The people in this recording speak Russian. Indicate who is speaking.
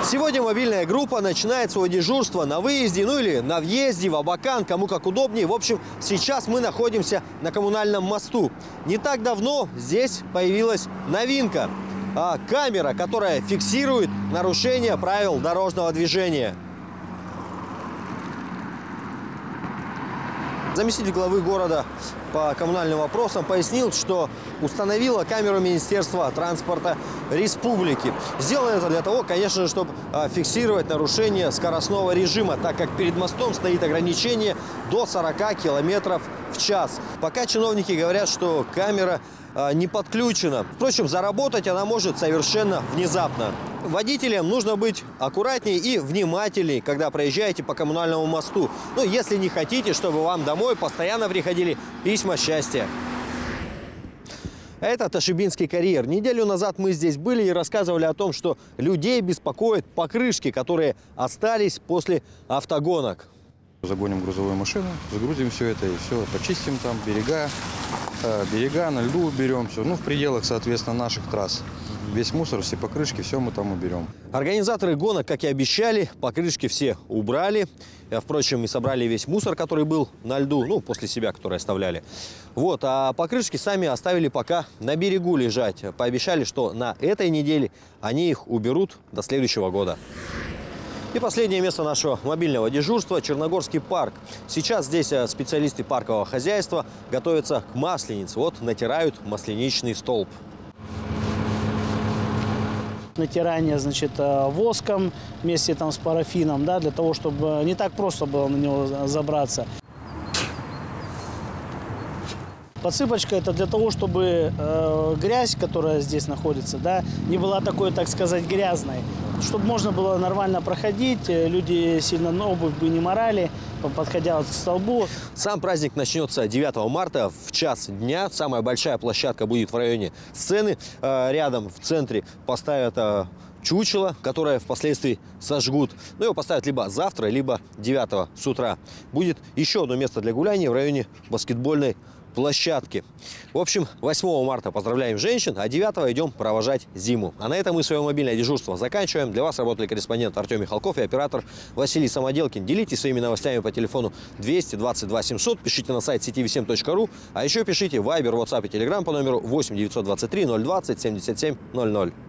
Speaker 1: Сегодня мобильная группа начинает свое дежурство на выезде, ну или на въезде, в Абакан, кому как удобнее. В общем, сейчас мы находимся на коммунальном мосту. Не так давно здесь появилась новинка. Камера, которая фиксирует нарушение правил дорожного движения. Заместитель главы города по коммунальным вопросам пояснил, что установила камеру Министерства транспорта республики. Сделано это для того, конечно же, чтобы фиксировать нарушение скоростного режима, так как перед мостом стоит ограничение до 40 км в час. Пока чиновники говорят, что камера не подключена. Впрочем, заработать она может совершенно внезапно. Водителям нужно быть аккуратнее и внимательнее, когда проезжаете по коммунальному мосту. Ну, если не хотите, чтобы вам домой постоянно приходили письма счастья. Это Ташибинский карьер. Неделю назад мы здесь были и рассказывали о том, что людей беспокоят покрышки, которые остались после автогонок.
Speaker 2: Загоним грузовую машину, загрузим все это и все, почистим там берега на льду уберем, все. Ну, в пределах, соответственно, наших трасс. Весь мусор, все покрышки, все мы там уберем.
Speaker 1: Организаторы гонок, как и обещали, покрышки все убрали. Впрочем, и собрали весь мусор, который был на льду, ну, после себя, который оставляли. Вот, а покрышки сами оставили пока на берегу лежать. Пообещали, что на этой неделе они их уберут до следующего года. И последнее место нашего мобильного дежурства – Черногорский парк. Сейчас здесь специалисты паркового хозяйства готовятся к масленице. Вот натирают масленичный столб.
Speaker 3: Натирание, значит, воском вместе там с парафином, да, для того, чтобы не так просто было на него забраться. Подсыпочка – это для того, чтобы грязь, которая здесь находится, да, не была такой, так сказать, грязной. Чтобы можно было нормально проходить, люди сильно на обувь бы не морали, подходя к столбу.
Speaker 1: Сам праздник начнется 9 марта в час дня. Самая большая площадка будет в районе сцены. Рядом в центре поставят чучело, которое впоследствии сожгут. Но его поставят либо завтра, либо 9 с утра. Будет еще одно место для гуляния в районе баскетбольной площадки. В общем, 8 марта поздравляем женщин, а 9 идем провожать зиму. А на этом мы свое мобильное дежурство заканчиваем. Для вас работали корреспондент Артем Михалков и оператор Василий Самоделкин. Делитесь своими новостями по телефону 222 700, пишите на сайт ctv7.ru, а еще пишите в Viber, WhatsApp и Telegram по номеру 8 923 020 77 00.